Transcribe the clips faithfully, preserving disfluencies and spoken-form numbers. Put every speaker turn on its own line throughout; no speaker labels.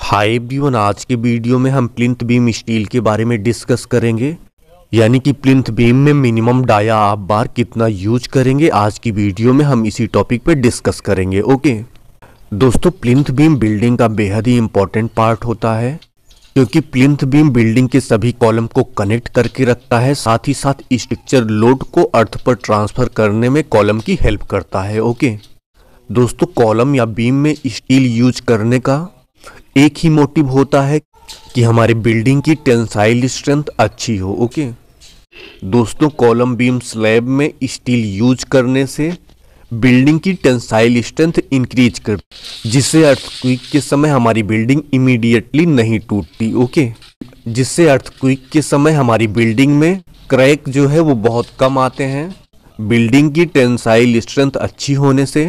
Hi everyone, आज के video में हम प्लिंथ बीम स्टील के बारे में डिस्कस करेंगे, यानी कि प्लिंथ बीम में मिनिमम डाया आप बार कितना यूज करेंगे। आज की वीडियो में हम इसी टॉपिक पे डिस्कस करेंगे। ओके दोस्तों, प्लिंथ बीम बिल्डिंग का बेहद ही इम्पोर्टेंट पार्ट होता है, क्योंकि प्लिंथ बीम बिल्डिंग के सभी कॉलम को कनेक्ट करके रखता है, साथ ही साथ स्ट्रक्चर लोड को अर्थ पर ट्रांसफर करने में कॉलम की हेल्प करता है। ओके दोस्तों, कॉलम या बीम में स्टील यूज करने का एक ही मोटिव होता है कि हमारी बिल्डिंग की टेंसाइल स्ट्रेंथ अच्छी हो। ओके दोस्तों, कॉलम बीम स्लैब में स्टील यूज करने से बिल्डिंग की टेंसाइल स्ट्रेंथ इंक्रीज कर, जिससे अर्थक्वेक के समय हमारी बिल्डिंग इमीडिएटली नहीं टूटती। ओके जिससे अर्थक्वेक के समय हमारी बिल्डिंग में क्रैक जो है वो बहुत कम आते हैं। बिल्डिंग की टेंसाइल स्ट्रेंथ अच्छी होने से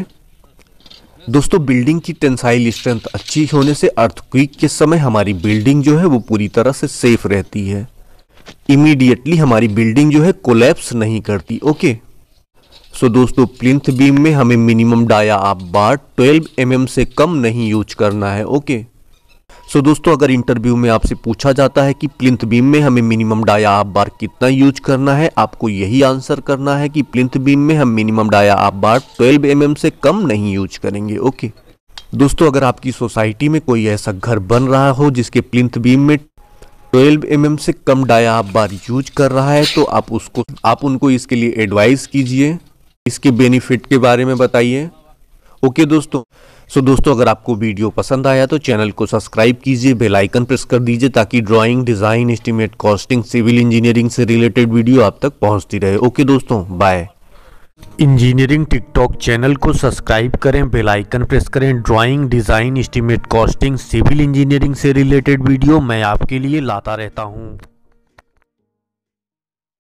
दोस्तों बिल्डिंग की टेंसाइल स्ट्रेंथ अच्छी होने से अर्थक्वेक के समय हमारी बिल्डिंग जो है वो पूरी तरह से सेफ रहती है। इमीडिएटली हमारी बिल्डिंग जो है कोलैप्स नहीं करती। ओके सो दोस्तों, प्लिंथ बीम में हमें मिनिमम डाया आप बार ट्वेल्व एम एम से कम नहीं यूज करना है। ओके सो दोस्तों, अगर इंटरव्यू में आपसे पूछा जाता है कि प्लिंथ बीम में हमें मिनिमम डाया आप बार कितना यूज करना है, आपको यही आंसर करना है कि प्लिंथ बीम में हम मिनिमम डाया आप बार ट्वेल्व एम एम से कम नहीं यूज करेंगे। ओके दोस्तों, अगर आपकी सोसाइटी में कोई ऐसा घर बन रहा हो जिसके प्लिंथ बीम में ट्वेल्व एम एम से कम डाया आप बार यूज कर रहा है, तो आप उसको आप उनको इसके लिए एडवाइस कीजिए, इसके बेनिफिट के बारे में बताइए। ओके दोस्तों, सो दोस्तों अगर आपको वीडियो पसंद आया तो चैनल को सब्सक्राइब कीजिए, बेल आइकन प्रेस कर दीजिए, ताकि drawing, design, estimate, costing, civil engineering से रिलेटेड वीडियो आप तक पहुंचती रहे। ओके दोस्तों, बाय। इंजीनियरिंग टिकटॉक चैनल को सब्सक्राइब करें, बेल आइकन प्रेस करें। Drawing, design, estimate, costing, civil engineering से रिलेटेड वीडियो मैं आपके लिए लाता रहता हूँ।